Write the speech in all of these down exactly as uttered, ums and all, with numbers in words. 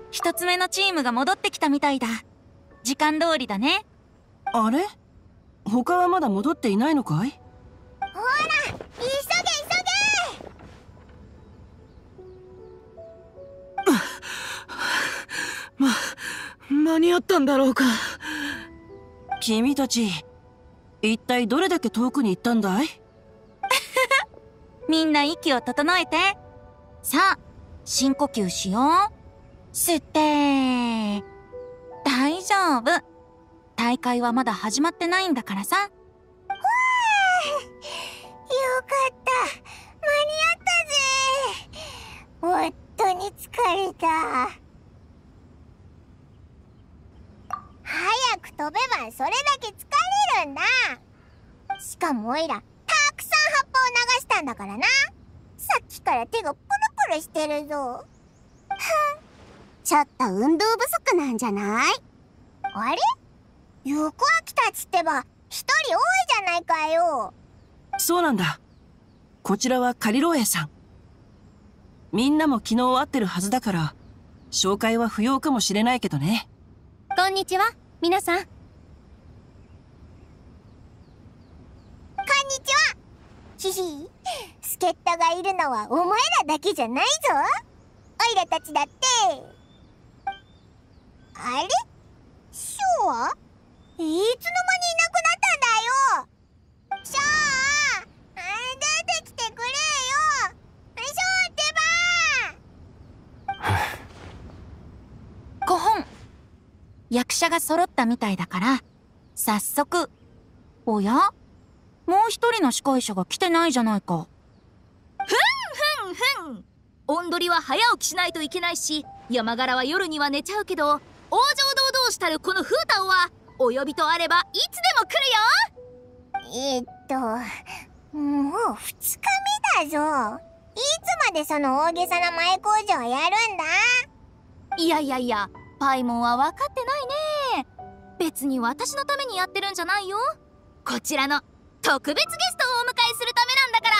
一つ目のチームが戻ってきたみたいだ。時間通りだね。 あれ？他はまだ戻っていないのかい？ ほら、急げ急げ！ま、間に合ったんだろうか。 君たち、一体どれだけ遠くに行ったんだい？ みんな息を整えて。さあ、深呼吸しよう。吸って。大丈夫。大会はまだ始まってないんだからさ。わー、よかった。間に合ったぜ。本当に疲れた。早く飛べばそれだけ疲れるんだ。しかもおいらたくさん葉っぱを流したんだからな。さっきから手がプルプルしてるぞ。ちょっと運動不足なんじゃない？あれ？よく飽きたっつってば一人多いじゃないかよ。 そうなんだ。こちらはカリローエさん。みんなも昨日会ってるはずだから紹介は不要かもしれないけどね。 こんにちは、皆さん。こんにちは。ひひ、助っ人がいるのはお前らだけじゃないぞ。おいらたちだって。あれ？ショウはいつの間にいなくなったんだよ。ショウ、出てきてくれよ。ショウってば。 ごほん。役者が揃ったみたいだから早速。おや、もう一人の司会者が来てないじゃないか。 ふんふんふん。音取りは早起きしないといけないし、山柄は夜には寝ちゃうけど、往生堂同士たるこのフータオはお呼びとあればいつでも来るよ。 えっともうふつかめだぞ。いつまでその大げさな前工場やるんだ？ いやいやいや、パイモンは分かってないね。別に私のためにやってるんじゃないよ。こちらの特別ゲストをお迎えするためなんだから。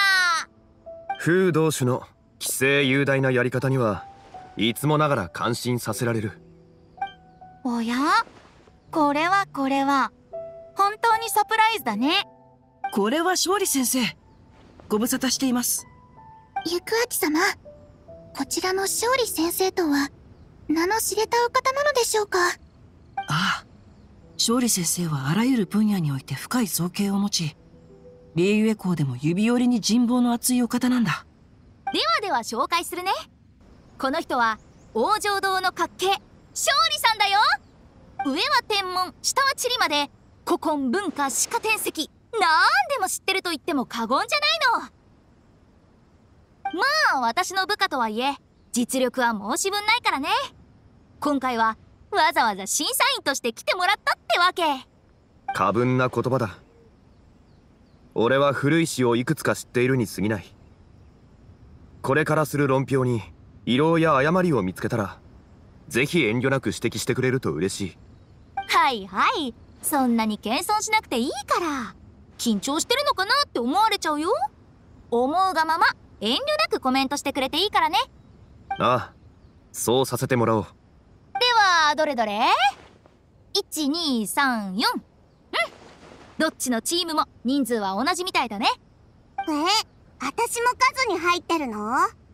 風同種の規制雄大なやり方にはいつもながら感心させられる。 おや、これはこれは本当にサプライズだね。 これは勝利先生、ご無沙汰しています。 ゆくあき様、こちらの勝利先生とは名の知れたお方なのでしょうか？ ああ、勝利先生はあらゆる分野において深い造形を持ち、リエユエ校でも指折りに人望の厚いお方なんだ。 ではでは紹介するね。この人は往生堂の角形、勝利さんだよ。上は天文、下は地理まで古今文化史家転石、なんでも知ってると言っても過言じゃないの。まあ私の部下とはいえ実力は申し分ないからね。今回はわざわざ審査員として来てもらったってわけ。 過分な言葉だ。俺は古い詩をいくつか知っているに過ぎない。これからする論評に遺漏や誤りを見つけたらぜひ遠慮なく指摘してくれると嬉しい。 はいはい、そんなに謙遜しなくていいから。緊張してるのかなって思われちゃうよ。思うがまま遠慮なくコメントしてくれていいからね。 ああ、そうさせてもらおう。 ではどれどれ？ いち、に、さん、よん。うん、どっちのチームも人数は同じみたいだね。 え、私も数に入ってるの？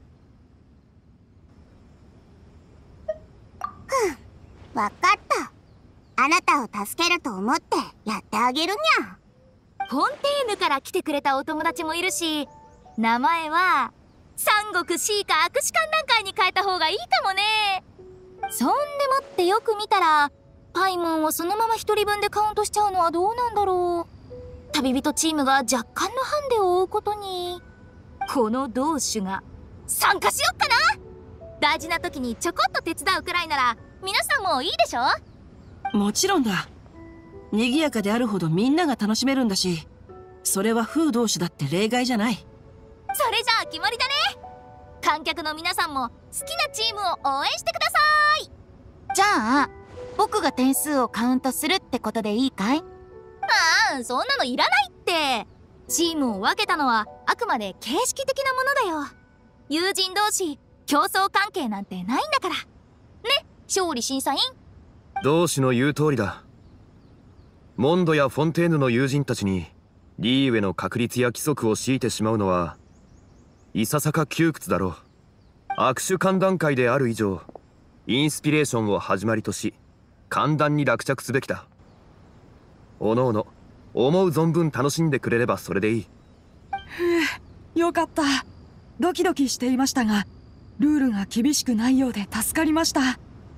ふん、わかった。あなたを助けると思ってやってあげるにゃ。 フォンテーヌから来てくれたお友達もいるし、名前は三国シーカ握手観覧会に変えた方がいいかもね。そんでもってよく見たらパイモンをそのまま一人分でカウントしちゃうのはどうなんだろう。旅人チームが若干のハンデを負うことに。この同種が参加しよっかな。大事な時にちょこっと手伝うくらいなら皆さんもいいでしょ？ もちろんだ。賑やかであるほどみんなが楽しめるんだし、それは風同士だって例外じゃない。 それじゃあ決まりだね。観客の皆さんも好きなチームを応援してください。 じゃあ僕が点数をカウントするってことでいいかい？ ああ、そんなのいらないって。チームを分けたのはあくまで形式的なものだよ。友人同士競争関係なんてないんだからね、 勝利審査員。 同志の言う通りだ。モンドやフォンテーヌの友人たちにリーウェの確率や規則を強いてしまうのはいささか窮屈だろう。握手歓談会である以上、インスピレーションを始まりとし歓談に落着すべきだ。おのおの思う存分楽しんでくれればそれでいい。 ふう、よかった。ドキドキしていましたが、ルールが厳しくないようで助かりました。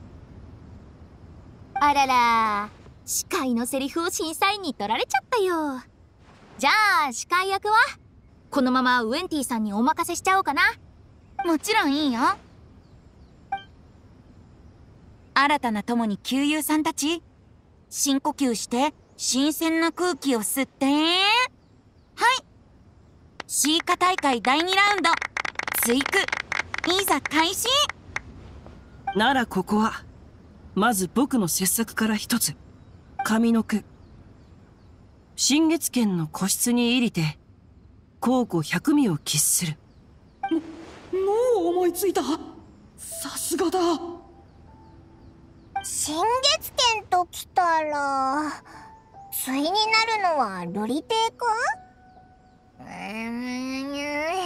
あらら、司会のセリフを審査員に取られちゃったよ。じゃあ司会役はこのままウエンティさんにお任せしちゃおうかな。 もちろんいいよ。新たな友に旧友さんたち、深呼吸して新鮮な空気を吸って、はい、シーカ大会だいにラウンド追句いざ開始。 ならここはまず僕の傑作から一つ。上の句。新月軒の個室に入りて孝子百味を喫する。 もう思いついた。さすがだ。 新月軒ときたら対になるのは瑠璃亭か？うーん、最初のお題から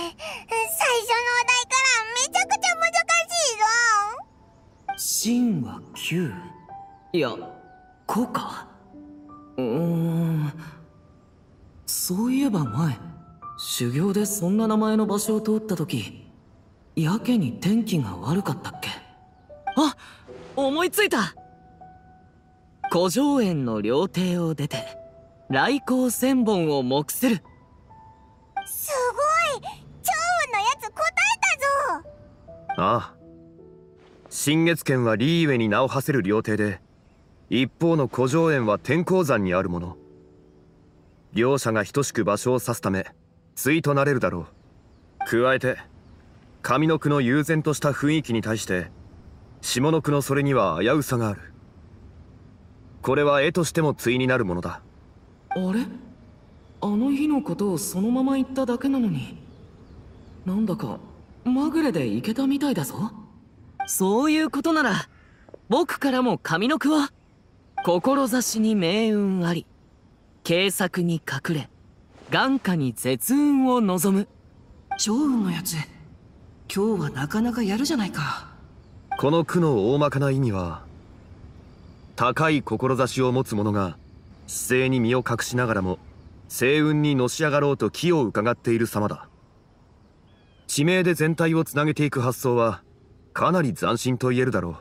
めちゃくちゃ難しいぞ。 真は九。いや、こうか。うーん。そういえば前、修行でそんな名前の場所を通った時、やけに天気が悪かったっけ？ あ、思いついた。古城園の料亭を出て来光千本を目する。 すごい、超雲のやつ答えたぞ。 ああ、新月軒はリーウェに名を馳せる料亭で、一方の古城園は天候山にあるもの。両者が等しく場所を指すため対となれるだろう。加えて上の句の悠然とした雰囲気に対して下の句のそれには危うさがある。これは絵としても対になるものだ。 あれ？あの日のことをそのまま言っただけなのに、なんだかまぐれでいけたみたいだぞ。 そういうことなら僕からも上の句は、志に命運あり、計策に隠れ、眼下に絶運を望む。 超雲のやつ、今日はなかなかやるじゃないか。 この句の大まかな意味は、高い志を持つ者が姿勢に身を隠しながらも星雲にのし上がろうと機を伺っている様だ。地名で全体をつなげていく発想はかなり斬新と言えるだろう。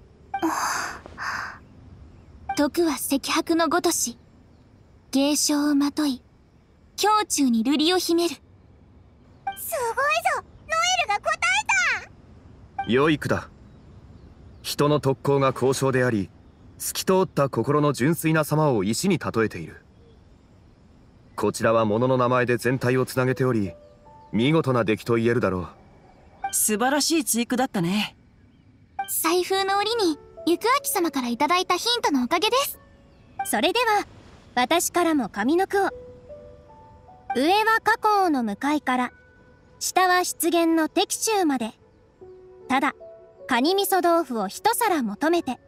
徳は石箔のごとし、芸商をまとい胸中に瑠璃を秘める。 すごいぞ、ノエルが答えた。 良い句だ。人の特攻が高尚であり、透き通った心の純粋な様を石に例えている。こちらは物の名前で全体をつなげており、見事な出来と言えるだろう。 素晴らしい追句だったね。 財風の折に行明様からいただいたヒントのおかげです。 それでは私からも上の句を。上は花光の向かいから、下は湿原の適中まで、ただカニ味噌豆腐を一皿求めて。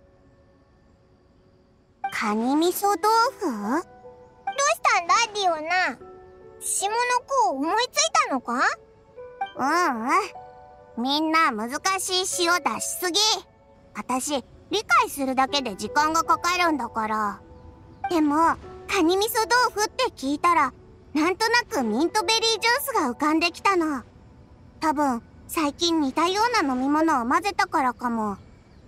カニ味噌豆腐？どうしたんだディオナ。下の句を思いついたのか？ううん、みんな難しい詩を出しすぎ。私理解するだけで時間がかかるんだから。でもカニ味噌豆腐って聞いたら、なんとなくミントベリージュースが浮かんできたの。多分最近似たような飲み物を混ぜたからかも。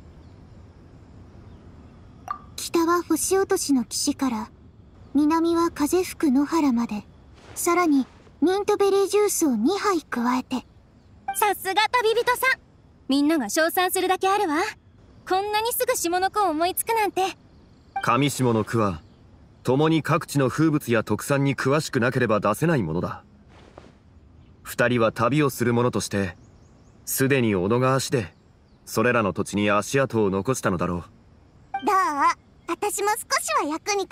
北は星落としの岸から、南は風吹く野原まで、さらにミントベリージュースをにはい加えて。さすが旅人さん、みんなが称賛するだけあるわ。こんなにすぐ下の句を思いつくなんて。 上下の句は共に各地の風物や特産に詳しくなければ出せないものだ。二人は旅をする者としてすでに小野川足でそれらの土地に足跡を残したのだろう。 どう？私も少しは役に立った？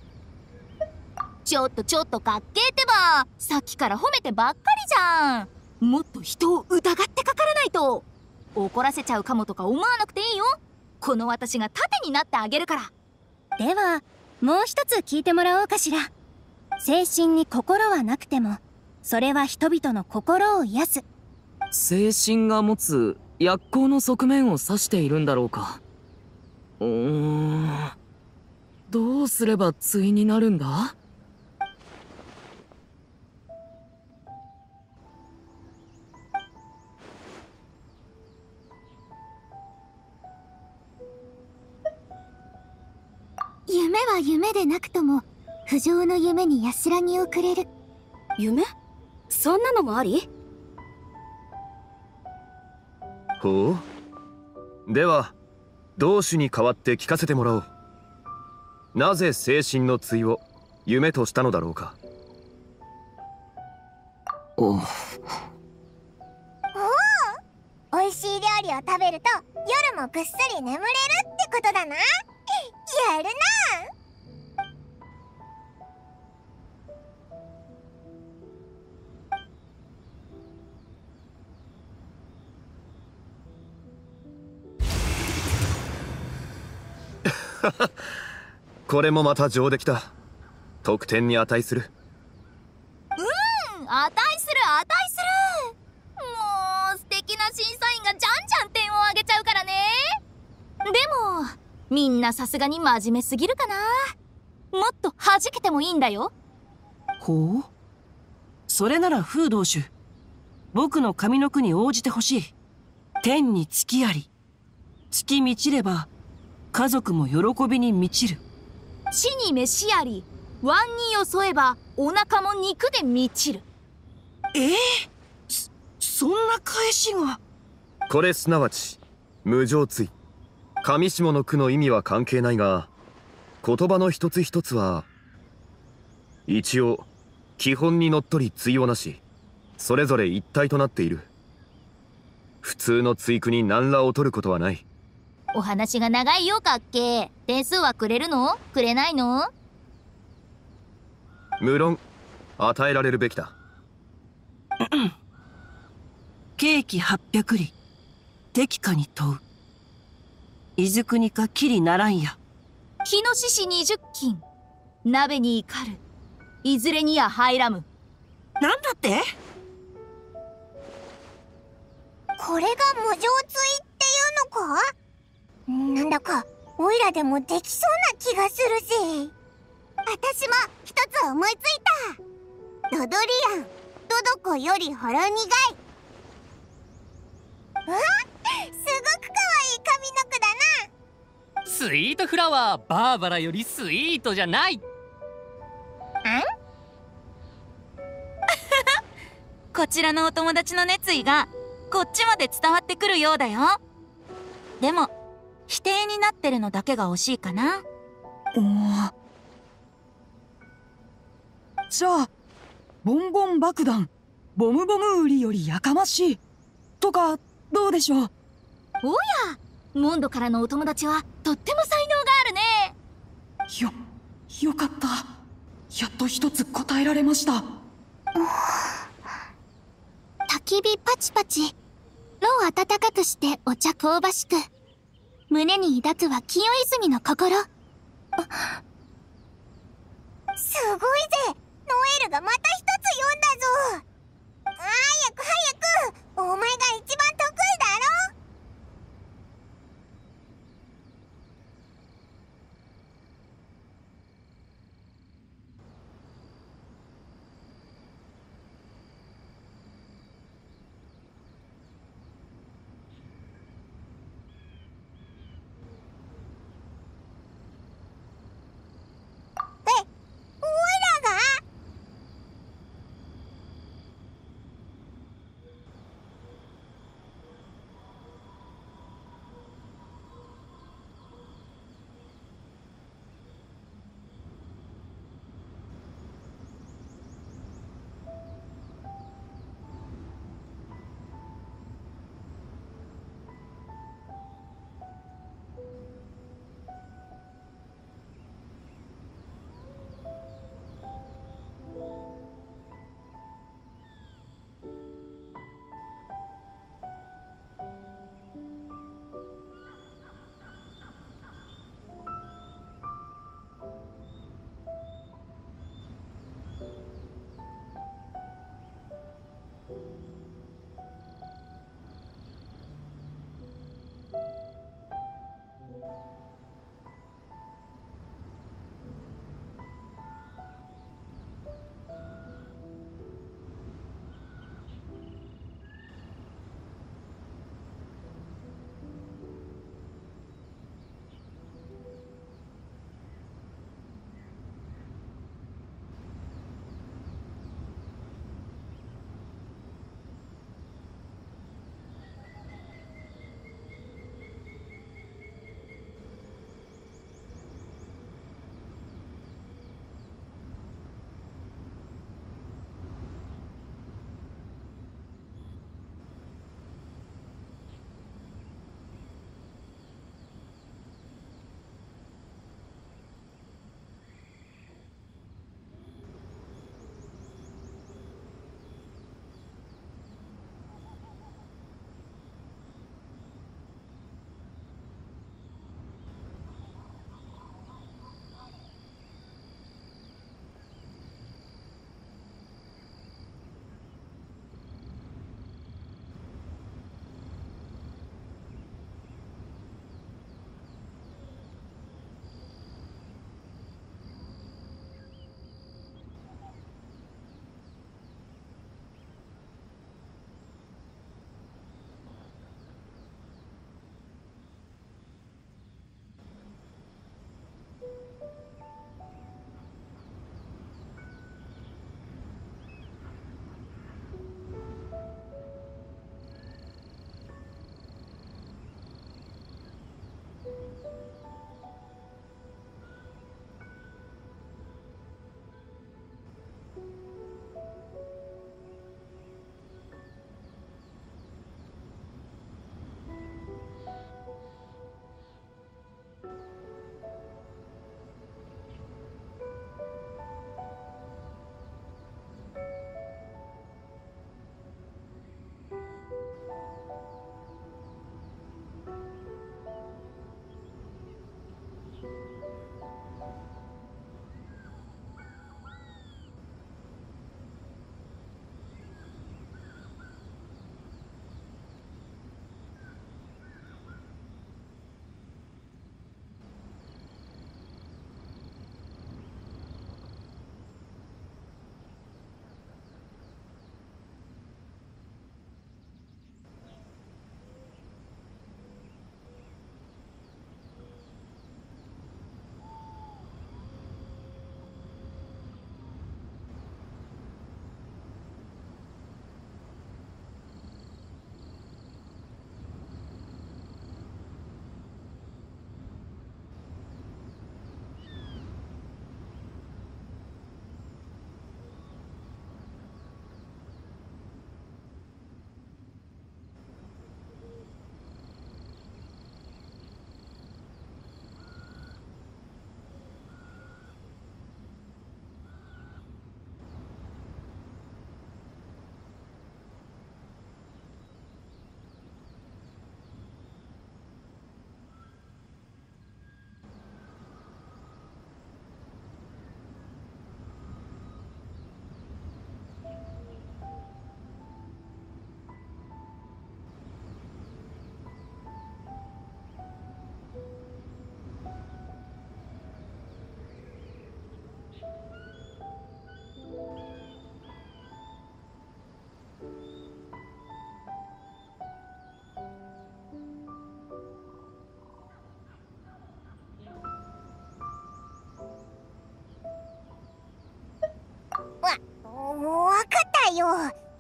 ちょっとちょっとかっけーってば、さっきから褒めてばっかりじゃん。 もっと人を疑ってかからないと。怒らせちゃうかもとか思わなくていいよ。この私が盾になってあげるから。 ではもう一つ聞いてもらおうかしら。精神に心はなくてもそれは人々の心を癒す。 精神が持つ薬効の側面を指しているんだろうか。うーん、どうすれば対になるんだ？ 夢は夢でなくとも不浄の夢に安らぎをくれる。 夢？そんなのもあり？ ほう。では同種に代わって聞かせてもらおう。なぜ精神の対を夢としたのだろうか。 おおお、美味しい料理を食べると夜もぐっすり眠れるってことだな。やるな。 これもまた上出来だ。得点に値する。 うん、値する値する。もう素敵な審査員がじゃんじゃん点をあげちゃうからね。でもみんなさすがに真面目すぎるかな。もっと弾けてもいいんだよ。 ほう。それなら風同種、僕の髪の句に応じてほしい。天に月あり、月満ちれば家族も喜びに満ちる。 地に飯あり、椀によそえばお腹も肉で満ちる。 ええー、そそんな返しが。 これすなわち無常対。上下の句の意味は関係ないが、言葉の一つ一つは一応基本にのっとり対をなし、それぞれ一体となっている。普通の対句に何ら劣ることはない。 お話が長いよかっけ。点数はくれるの？くれないの？ 無論与えられるべきだ。 ケーキはっぴゃく里、適下に問う。いずくにかきりならんや。 日の獅子二十斤、鍋に怒る。いずれにや入らむ。 なんだって？ これが無常対っていうのか？なんだかオイラでもできそうな気がするぜ。私も一つ思いついた。ドドリアン、ドドコよりほろ苦い。わ、すごくかわいい髪の毛だな。 スイートフラワーバーバラよりスイートじゃない。 こちらのお友達の熱意がこっちまで伝わってくるようだよ。でも否定になってるのだけが惜しいかな。 じゃあボンボン爆弾ボムボム売りよりやかましいとかどうでしょう。 おや、モンドからのお友達はとっても才能があるね。 よよかった。やっと一つ答えられました。 焚き火パチパチ、炉を温かくしてお茶香ばしく、胸に抱くは清泉の心。 すごいぜ、ノエルがまた一つ読んだぞ。早く早く、お前が一番得意だろ。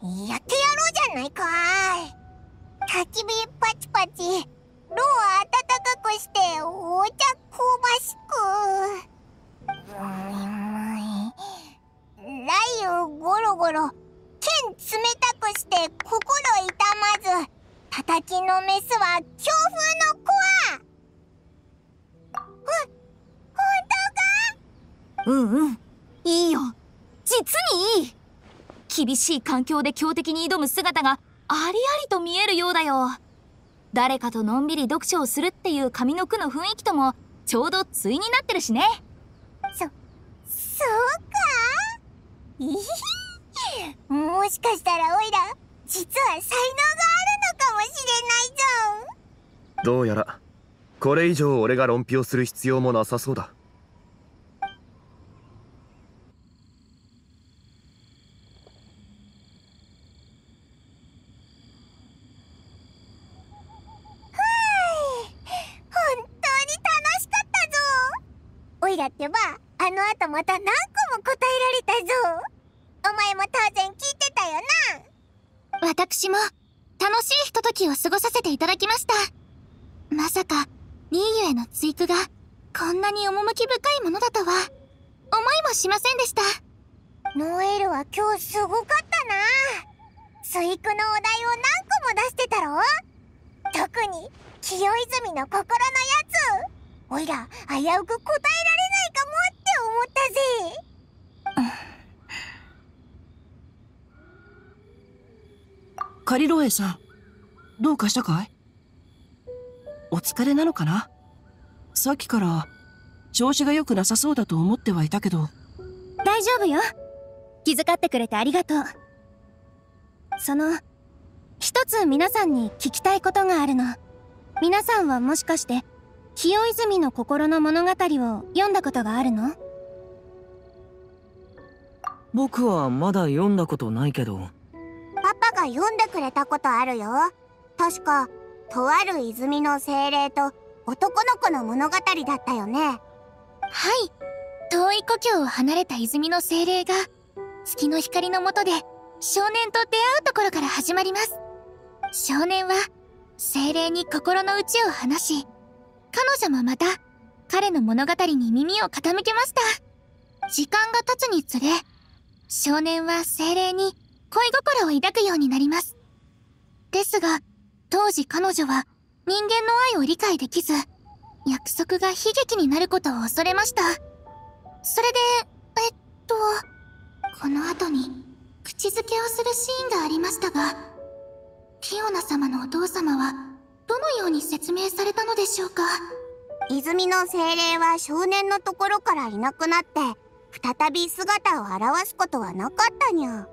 やってやろうじゃないかーい。焚き火パチパチ、ろうを温かくしてお茶香ばしく、うーん、雷雨ゴロゴロ、剣冷たくして心痛まず、叩きのメスは強風のコア。ほ、本当か？ うんうん、いいよ。実にいい。厳しい環境で強敵に挑む姿がありありと見えるようだよ。誰かとのんびり読書をするっていう上の句の雰囲気ともちょうど対になってるしね。 そ、そうか？いひひ、もしかしたらオイラ実は才能があるのかもしれないぞ。 どうやらこれ以上俺が論評する必要もなさそうだ。 オイラってば、あの後また何個も答えられたぞ。お前も当然聞いてたよな。 私も楽しいひとときを過ごさせていただきました。まさかリーユへの追句がこんなに趣深いものだとは思いもしませんでした。 ノエルは今日すごかったな。追句のお題を何個も出してたろ。特に清泉の心のやつ、おいら危うく答えられないかもって思ったぜ。 カリロエさん、どうかしたかい？お疲れなのかな？さっきから調子が良くなさそうだと思ってはいたけど。 大丈夫よ。気遣ってくれてありがとう。その、一つ皆さんに聞きたいことがあるの。皆さんはもしかして清泉の心の物語を読んだことがあるの？ 僕はまだ読んだことないけど。 パパが読んでくれたことあるよ。確かとある泉の精霊と男の子の物語だったよね。 はい。遠い故郷を離れた泉の精霊が月の光の下で少年と出会うところから始まります。少年は精霊に心の内を話し、彼女もまた彼の物語に耳を傾けました。時間が経つにつれ、少年は精霊に恋心を抱くようになります。ですが、当時彼女は人間の愛を理解できず、約束が悲劇になることを恐れました。それで、えっと、この後に口づけをするシーンがありましたが、フィオナ様のお父様はどのように説明されたのでしょうか？ 泉の精霊は少年のところからいなくなって、再び姿を現すことはなかったにゃ。あ、はい、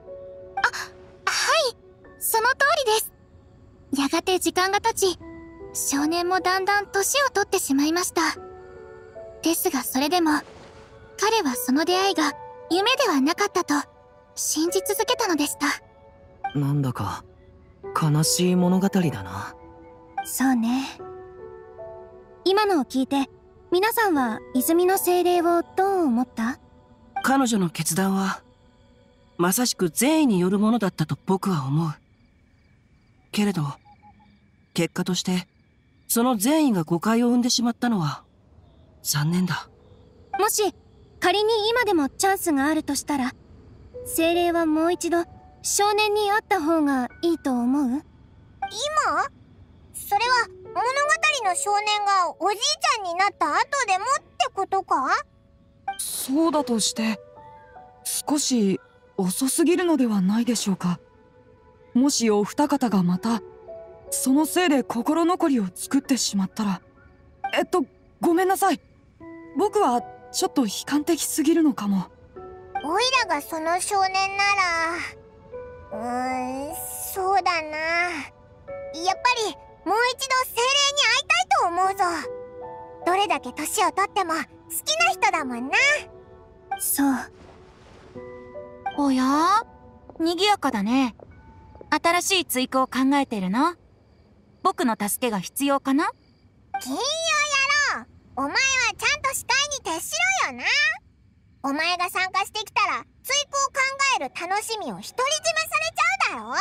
その通りです。やがて時間が経ち、少年もだんだん年を取ってしまいました。ですがそれでも、彼はその出会いが夢ではなかったと信じ続けたのでした。 なんだか悲しい物語だな。 そうね。今のを聞いて、皆さんは泉の精霊をどう思った？ 彼女の決断はまさしく善意によるものだったと僕は思う。けれど結果としてその善意が誤解を生んでしまったのは残念だ。 もし仮に今でもチャンスがあるとしたら、精霊はもう一度少年に会った方がいいと思う？ 今？それは物語の少年がおじいちゃんになった後でもってことか？ そうだとして少し遅すぎるのではないでしょうか。もしお二方がまたそのせいで心残りを作ってしまったら、えっとごめんなさい。僕はちょっと悲観的すぎるのかも。 オイラがその少年なら、うーん、そうだな。やっぱりもう一度精霊に会いたいと思うぞ。どれだけ年を取っても好きな人だもんな。 そう。 おや？賑やかだね。新しい追句を考えてるの？僕の助けが必要かな？ 金曜野郎、お前はちゃんと司会に徹しろよな。お前が参加してきたら追句を考える楽しみを独り占めされちゃうだだろ。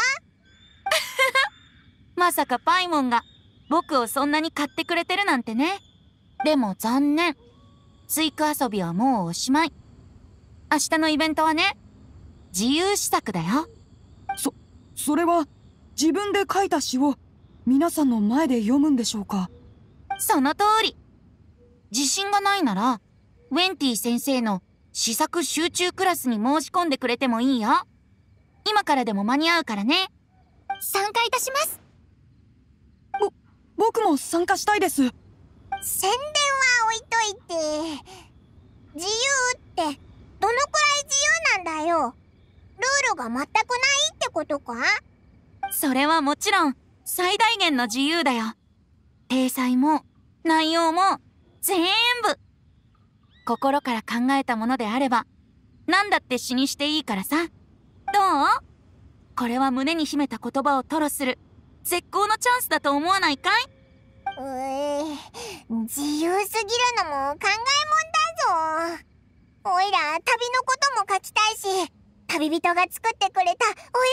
まさかパイモンが僕をそんなに買ってくれてるなんてね。でも残念。ツイク遊びはもうおしまい。明日のイベントはね、自由詩作だよ。 そ、それは自分で書いた詩を皆さんの前で読むんでしょうか？ その通り。自信がないなら、ウェンティ先生の詩作集中クラスに申し込んでくれてもいいよ。今からでも間に合うからね。 参加いたします。 ぼ、僕も参加したいです。 宣伝は置いといて、自由ってどのくらい自由なんだよ。ルールが全くないってことか？ それはもちろん最大限の自由だよ。体裁も内容も全部心から考えたものであれば何だって詩にしていいからさ。どう？これは胸に秘めた言葉を吐露する絶好のチャンスだと思わないかい？ うえ自由すぎるのも考えもんだぞ。おいら旅のことも書きたいし、旅人が作ってくれた美味しいご飯の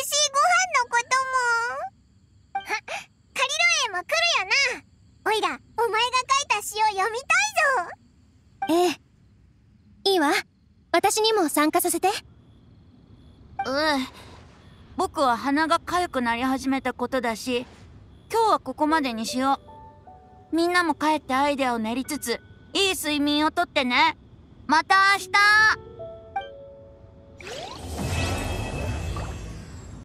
ことも。あ、カリロ園も来るよな。おいらお前が書いた詩を読みたいぞ。 ええ、いいわ。私にも参加させて。うう僕は鼻が痒くなり始めたことだし、今日はここまでにしよう。みんなも帰ってアイデアを練りつついい睡眠をとってね。また明日。